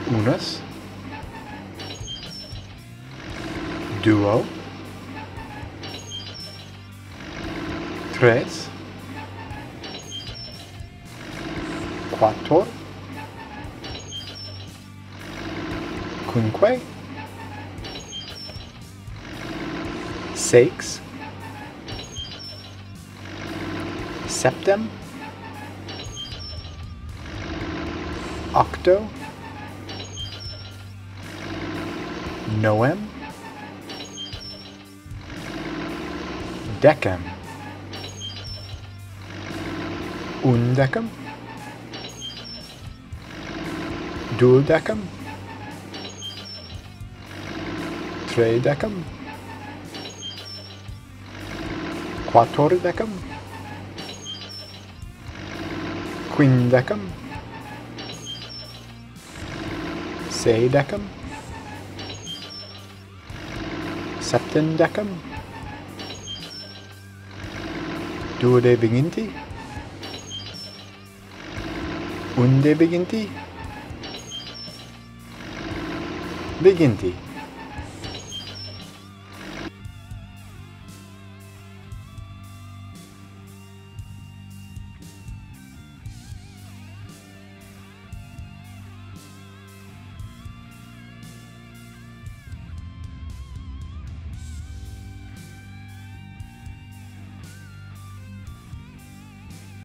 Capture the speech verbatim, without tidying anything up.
unus, duo, tres, quattor, quinque, sex, septem, octo, noem, decem, undecem, duodecem, tridecem, quattordecem, quindecem, sesdecem, septendecem, duodeviginti, undeviginti, viginti.